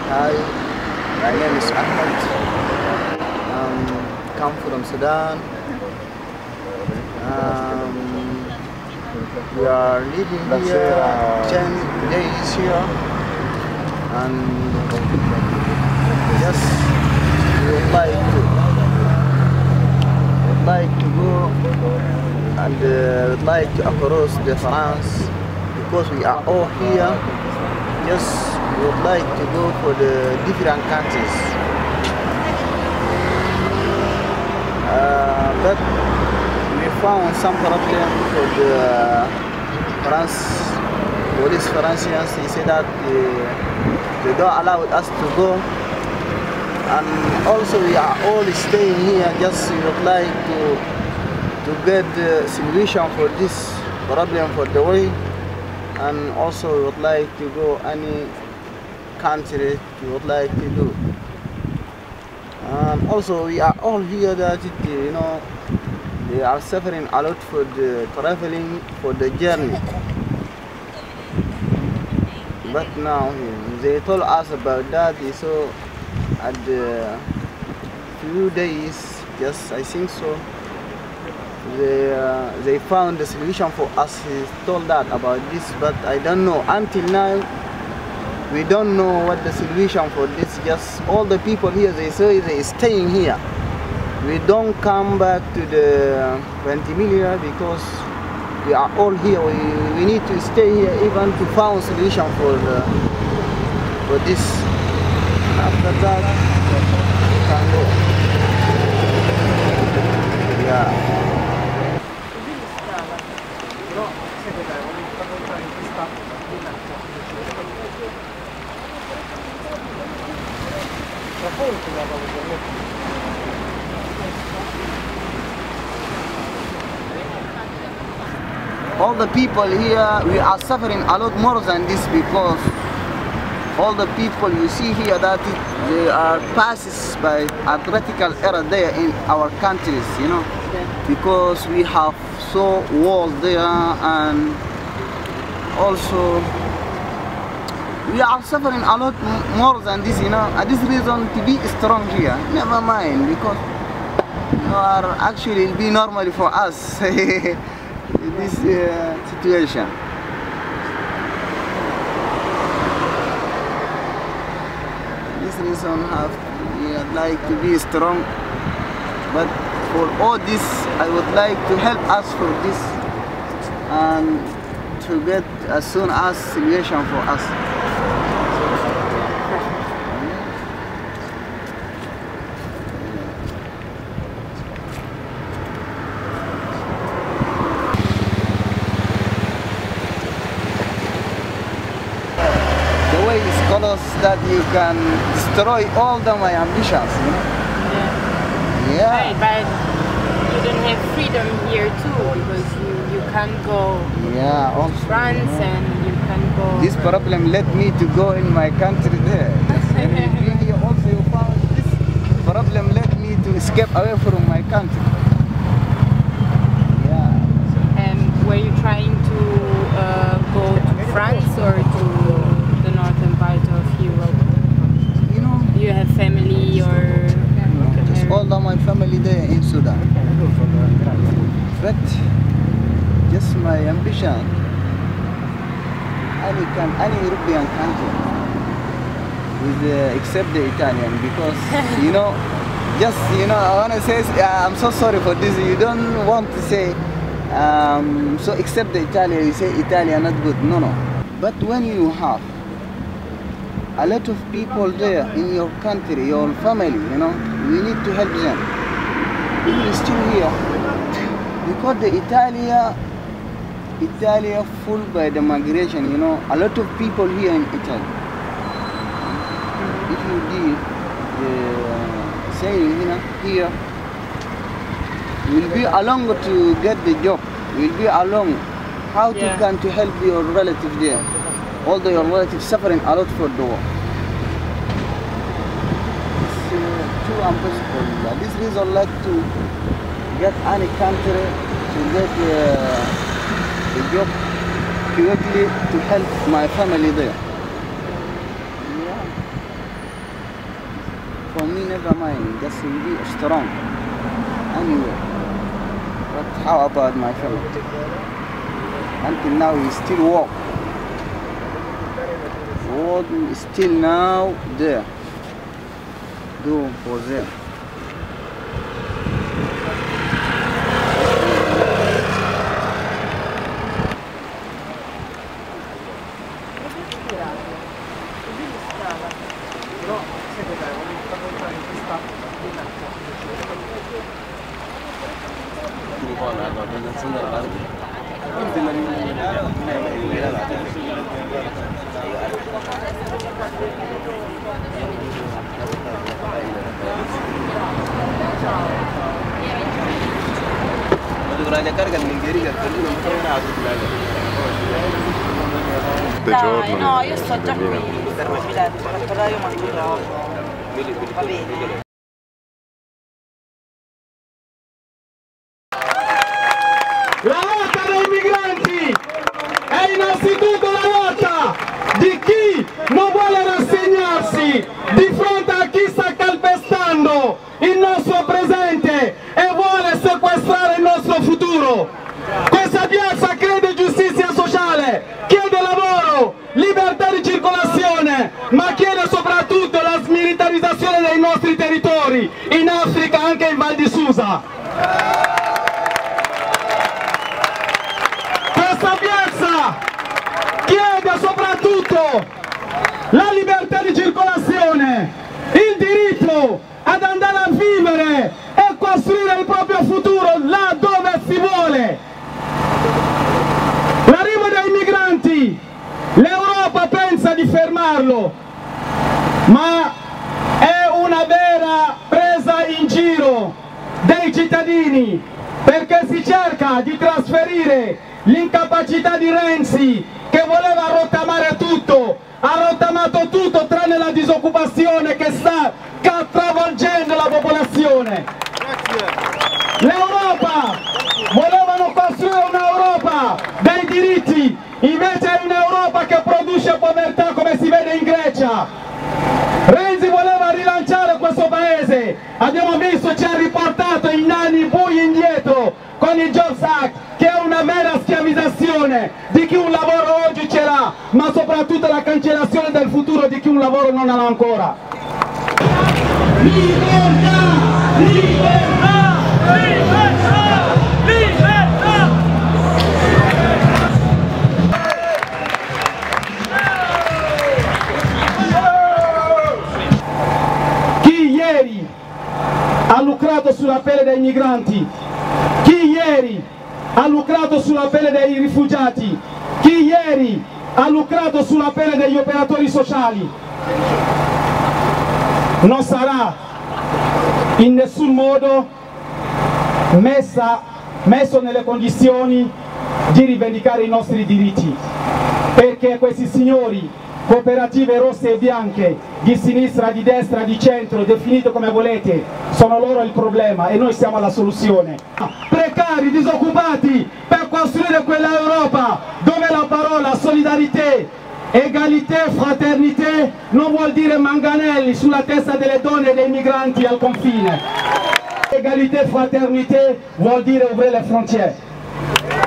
Hi, my name is Ahmed. Come from Sudan. We are living here 10 days here, and yes, we would like to go and would like to across the France because we are all here. Just would like to go for the different countries, but we found some problem for the police Frenchians. He said that they don't allow us to go, and also we are all staying here. Just we would like to get the solution for this problem for the way. And also we would like to go any country we would like to do. And also we are all here that they are suffering a lot for the traveling for the journey. But now they told us about that. So at the few days, just I think so, they found the solution for us. He told that about this, but I don't know. Until now, we don't know what the solution for this. Just all the people here, they say they staying here. We don't come back to the Ventimiglia because we are all here. We need to stay here even to find solution for this. After that, we can go. Yeah. All the people here, we are suffering a lot more than this because all the people you see here that they are passes by a critical era there in our countries, because we have so wall there, and also we are suffering a lot more than this, and this reason to be strong here. Never mind, because you are actually it'll be normal for us this situation. This reason we would like to be strong, but for all this I would like to help us for this and to get as soon as solution for us. That you can destroy all my ambitions, Yeah. Right, but you don't have freedom here too, because you can't go to France and you can go. This problem led me to go in my country there. And you also found this problem led me to escape away from my country. Yeah. And were you trying to go to France or to the northern part of Europe? Do you have family or? All of my family there in Sudan. But just my ambition, any European country, except the Italian, because I want to say I'm so sorry for this. You don't want to say so except the Italian. You say Italian not good. No. But when you have a lot of people there in your country, your family, we need to help them. People are still here because the Italy full by the migration, a lot of people here in Italy. If you did saying here, we'll be along to get the job. We'll be along how to help your relative there. Although your relatives suffering a lot for the war. It's too impossible. This reason like to get any country to get the job quickly to help my family there. For me, never mind. Just be strong. Anyway. But how about my fellow? Until now, he still walk. World is still now there. Do for them. Dai, no, io sto già qui, fermo il biglietto, però io mangio dopo. Va bene. La lotta dei migranti è innanzitutto la lotta di chi non vuole rassegnarsi di fronte a chi sta calpestando il nostro presente e vuole sequestrare il nostro futuro. Questa piazza crede in giustizia sociale, chiede lavoro, libertà di circolazione, ma chiede soprattutto la smilitarizzazione dei nostri territori, in Africa, anche in Val di Susa. Questa piazza chiede soprattutto la libertà di circolazione, il diritto ad andare a vivere e costruire il proprio futuro là dove si vuole. L'arrivo dei migranti, l'Europa pensa di fermarlo, ma è una vera presa in giro dei cittadini, perché si cerca di trasferire l'incapacità di Renzi, che voleva rottamare tutto, ha rottamato tutto tranne la disoccupazione che sta travolgendo la popolazione. L'Europa, volevano costruire un'Europa dei diritti, invece è un'Europa che produce povertà, come si vede in Grecia. Renzi voleva rilanciare questo paese, abbiamo visto, ci ha riportato in anni bui indietro con il Jobs Act, che è una vera schiavizzazione di chi un lavoro oggi ce l'ha, ma soprattutto la cancellazione del futuro di chi un lavoro non ha ancora. Libertà! Libertà! Libertà! Libertà! Chi ieri ha lucrato sulla pelle dei migranti? Chi ieri ha lucrato sulla pelle dei rifugiati? Chi ieri ha lucrato sulla pelle degli operatori sociali? Non sarà in nessun modo messo nelle condizioni di rivendicare i nostri diritti, perché questi signori, cooperative rosse e bianche, di sinistra, di destra, di centro, definite come volete, sono loro il problema e noi siamo alla soluzione. Precari, disoccupati, per costruire quella Europa dove la parola solidarietà, egalité, fraternité non vuol dire manganelli sulla testa delle donne e dei migranti al confine. Egalité, fraternité vuol dire ouvrire le frontiere.